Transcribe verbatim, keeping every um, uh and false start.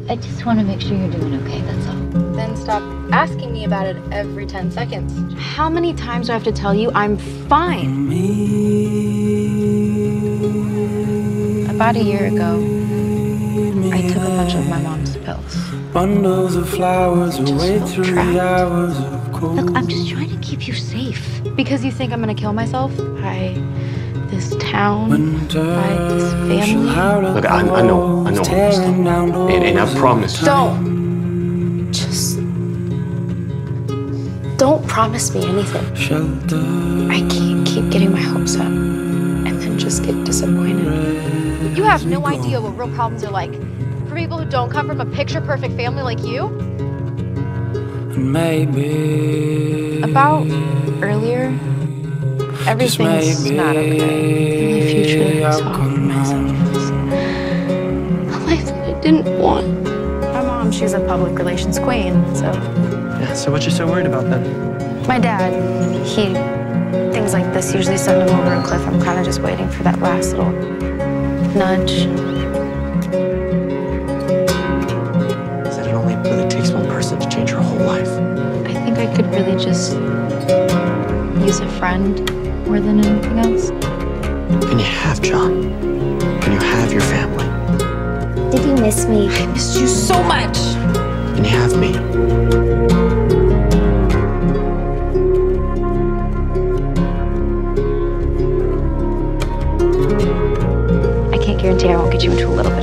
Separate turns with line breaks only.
I just want to make sure you're doing okay, that's all.
Then stop asking me about it every ten seconds.
How many times do I have to tell you I'm fine? About a year ago, I took a bunch of my mom's pills.
Bundles of flowers away three hours of cold.
Look, I'm just trying to keep you safe.
Because you think I'm gonna kill myself? By this town? By this family?
Look, I, I know, I know all this stuff. And, and I promise.
Don't! Just... don't promise me anything. I can't keep getting my hopes up and then just get disappointed. You have no idea what real problems are like. For people who don't come from a picture-perfect family like you.
Maybe
About earlier, everything's not okay. The only future that I saw for myself was a life that I didn't want. My mom, she's a public relations queen, so...
Yeah, so what you so worried about then?
My dad, he... things like this usually send him over a cliff. I'm kind of just waiting for that last little nudge.
Said it only really takes one person to change her whole life.
I think I could really just use a friend more than anything else.
Can you have John? Can you have your family?
Did you miss me?
I missed you so much.
Can you have me?
I can't guarantee I won't get you into a little bit